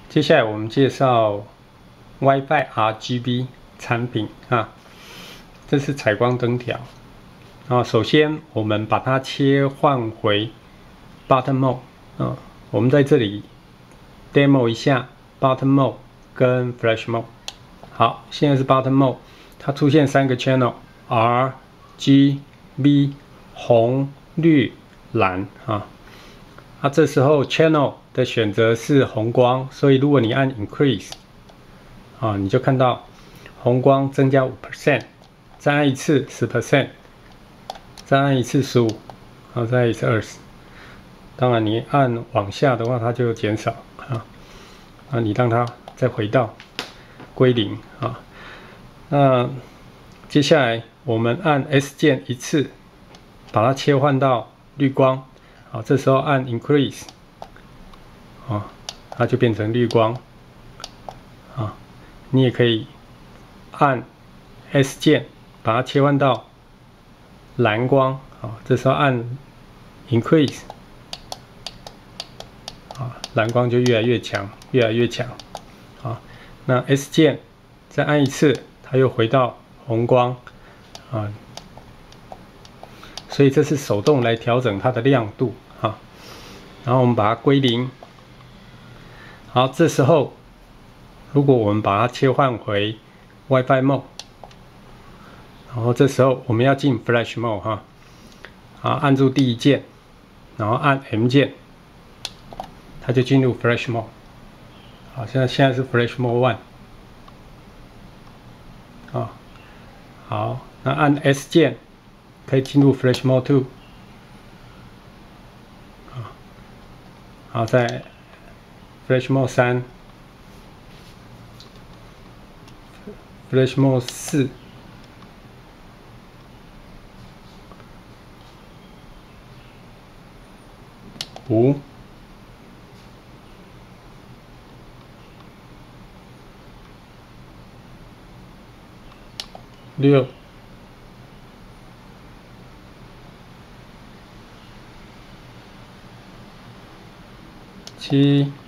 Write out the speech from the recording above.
接下来我们介绍 WiFi RGB 产品啊，这是采光灯条。首先我们把它切换回 Button Mode 我们在这里 demo 一下 Button Mode 跟 Flash Mode。好，现在是 Button Mode， 它出现3个 Channel RGB 红、绿、蓝这时候 Channel 的选择是红光，所以如果你按 Increase 你就看到红光增加 5%， 再按一次 10%， 再按一次15%，再按一次20%。当然你按往下的话，它就减少你让它再回到归零那接下来我们按 S 键一次，把它切换到绿光。这时候按 Increase， 它就变成绿光你也可以按 S 键把它切换到蓝光这时候按 Increase， 蓝光就越来越强，越来越强那 S 键再按一次，它又回到红光所以这是手动来调整它的亮度然后我们把它归零。好，这时候如果我们把它切换回 WiFi Mode， 然后这时候我们要进 Flash Mode 按住第一键，然后按 M 键，它就进入 Flash Mode。好，现在是 Flash Mode 1好，那按 S 键可以进入 Flash Mode 2。好，在 Flash Mode 3、Flash Mode 4、5、6、7、